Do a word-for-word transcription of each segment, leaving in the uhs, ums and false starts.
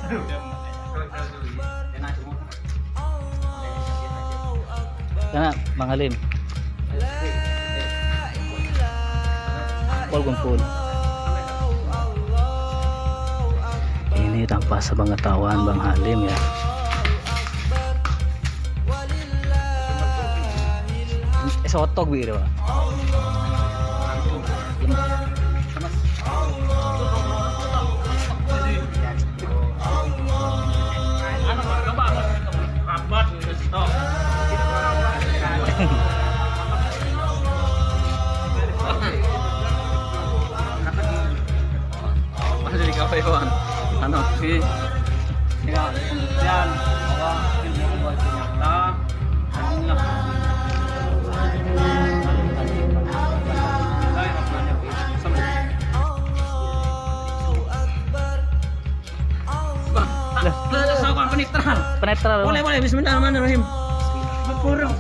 Kana mangalim. Pol kumpul. Ini tanpa sepengetahuan Bang Halim ya. Eh, sotok gitu Pak. Jadi kafe Bang. Anak sih. Ya, kemudian bahwa ilmu buat nyata. Penetral. Penetral. Boleh boleh bismillahirrahmanirrahim. Kurang.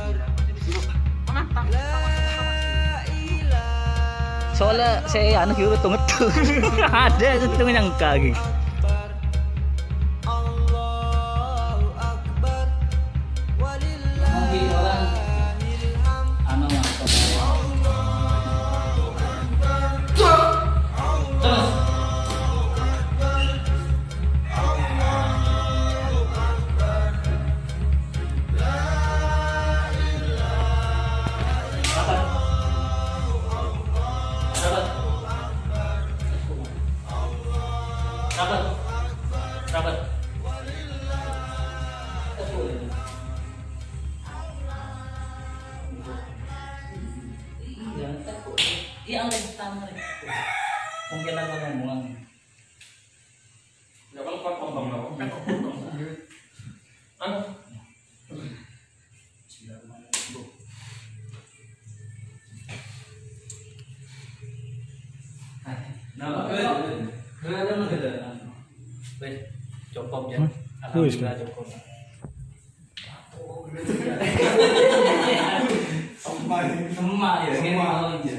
Soalnya saya anak juga ngetung ada itu nyangka gitu. Rapat. Rapat. Iya, angkat pertama deh. Mungkin aku ngomong. Ya kalau kau potong lah, kan kau potong. Anu. Nah, ada mana ada? Wes, cukup ya. Alhamdulillah cukup. Semua, semua ya, semua aja.